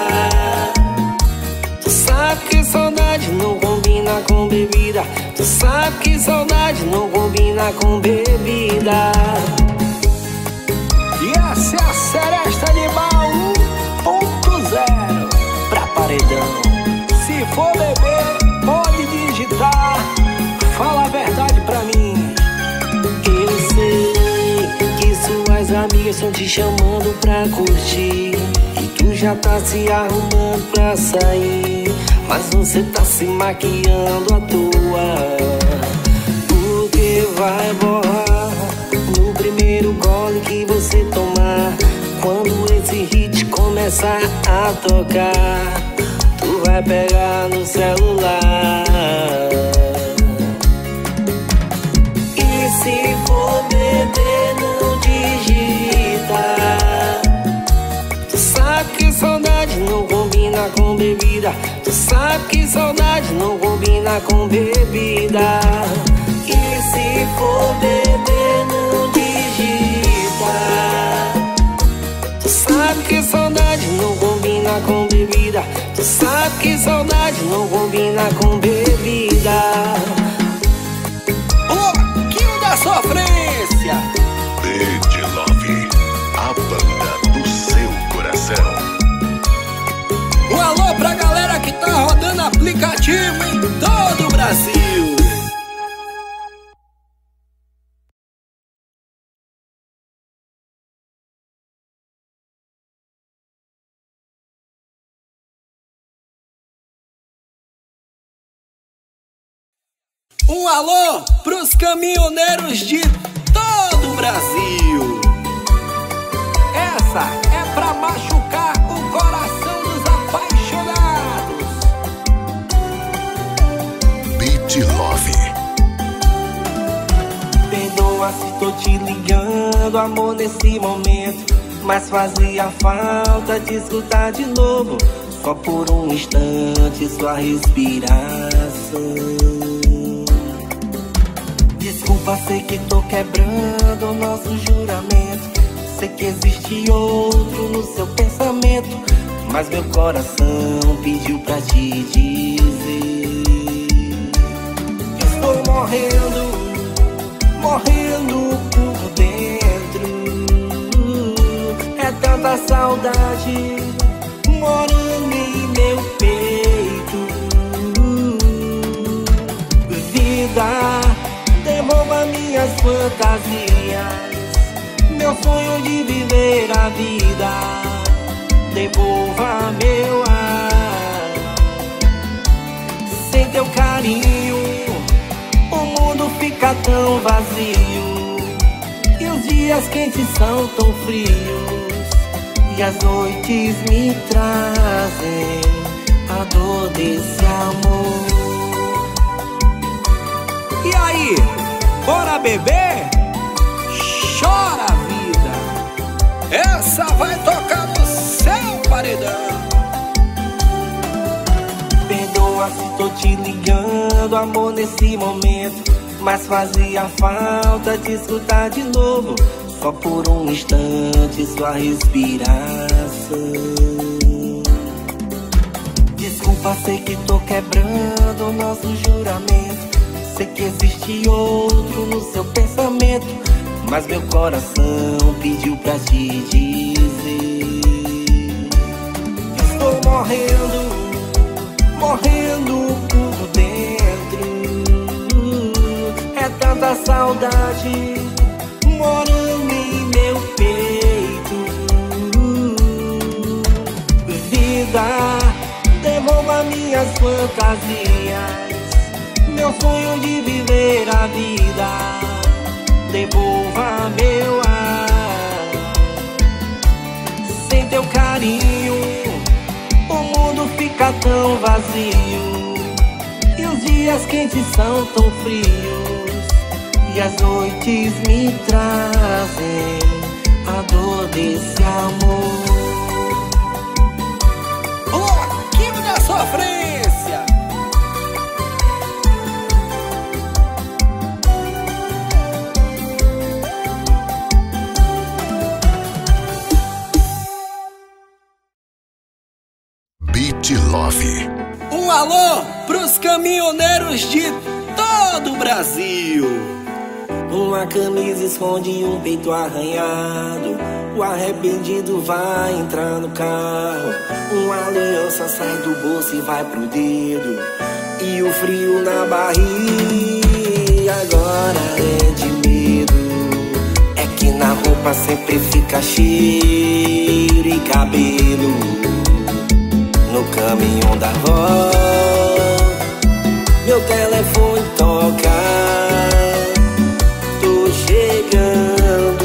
Tu sabe que saudade não combina com bebida. Tu sabe que saudade não combina com bebida. E essa é a Seresta de Baú um ponto zero pra paredão. Se for beber, pode digitar. Fala a verdade pra mim. Eu sei que suas amigas estão te chamando pra curtir, e tu já tá se arrumando pra sair, mas você tá se maquiando à toa. Porque vai borrar no primeiro gole que você tomar. Quando esse hit começar a tocar, tu vai pegar no celular. E se for beber, não digita. Tu sabe que saudade não combina com bebida. Tu sabe que saudade não combina com bebida. E se for beber, não digita. Tu sabe que saudade não combina com bebida. Tu sabe que saudade não combina com bebida. Bloquinho da Sofrência. Beat Love, a banda do seu coração. Um alô pra galera que tá rodando aplicativo em todo o Brasil. Um alô pros caminhoneiros de todo o Brasil. Essa é pra machucar o coração dos apaixonados. Beat Love. Perdoa se tô te ligando, amor, nesse momento, mas fazia falta te escutar de novo, só por um instante, sua respiração. Desculpa, sei que tô quebrando o nosso juramento. Sei que existe outro no seu pensamento, mas meu coração pediu pra te dizer: estou morrendo, morrendo por tanta saudade morando em meu peito. Vida, devolva minhas fantasias, meu sonho de viver a vida. Devolva meu ar. Sem teu carinho, o mundo fica tão vazio, e os dias quentes são tão frios, e as noites me trazem a dor desse amor. E aí, bora beber? Chora, vida. Essa vai tocar no seu paredão. Perdoa se tô te ligando, amor, nesse momento, mas fazia falta te escutar de novo, só por um instante, sua respiração. Desculpa, sei que tô quebrando o nosso juramento, sei que existe outro no seu pensamento, mas meu coração pediu pra te dizer: estou morrendo, morrendo por dentro. É tanta saudade morando em meu peito. Vida, devolva minhas fantasias, meu sonho de viver a vida. Devolva meu ar. Sem teu carinho, o mundo fica tão vazio, e os dias quentes são tão frios, e as noites me trazem a dor desse amor. Bloquinho da sofrência. Beat Love. Um alô pros caminhoneiros de todo o Brasil. Uma camisa esconde um peito arranhado, o arrependido vai entrar no carro. Uma aliança sai do bolso e vai pro dedo, e o frio na barriga agora é de medo. É que na roupa sempre fica cheiro e cabelo. No caminhão da avó, meu telefone toca, tô chegando,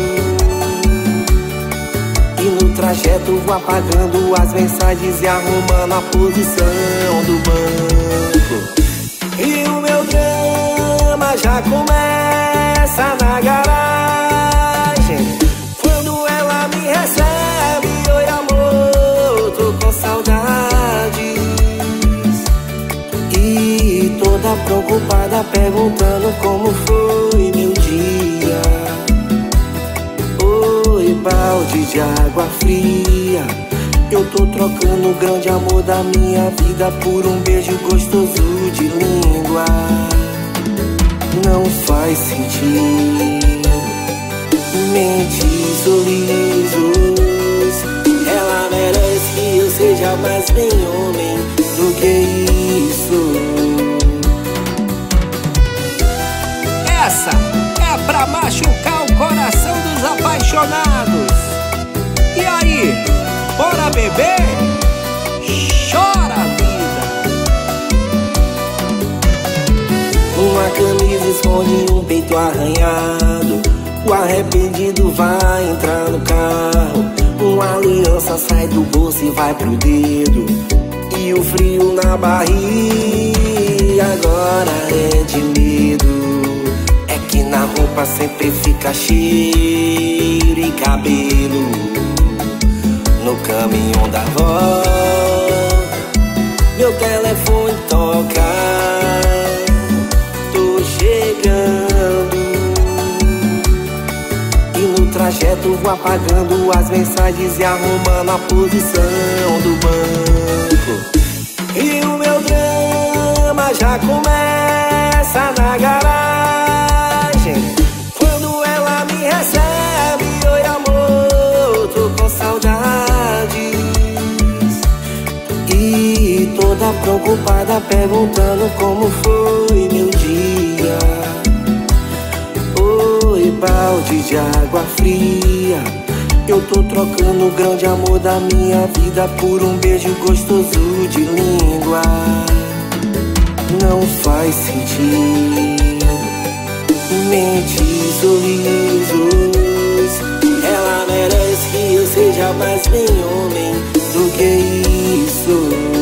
e no trajeto vou apagando as mensagens e arrumando a posição do banco. E o meu drama já começa na garagem, quando ela me recebe: oi amor, tô com saudade. E toda preocupada perguntando como foi meu dia. Oi, balde de água fria, eu tô trocando o grande amor da minha vida por um beijo gostoso de língua. Não faz sentido, mente e sorrisos. Ela merece que eu seja mais bem homem do que isso. Essa é pra machucar o coração dos apaixonados. E aí, bora beber? Chora, vida. Uma camisa esconde um peito arranhado, o arrependido vai entrar no carro. Uma aliança sai do bolso e vai pro dedo, e o frio na barriga agora é de medo. É que na roupa sempre fica cheiro e cabelo. No caminhão da avó, meu telefone toca, tô chegando, e no trajeto vou apagando as mensagens e arrumando a posição do banco. E o meu drama já começa na garagem, quando ela me recebe: oi amor, tô com saudade. preocupada perguntando como foi meu dia. Oi, balde de água fria, eu tô trocando o grande amor da minha vida por um beijo gostoso de língua. Não faz sentido, mente e sorrisos. Ela merece que eu seja mais bem homem do que isso.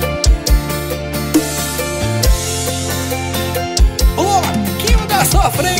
Sofrência.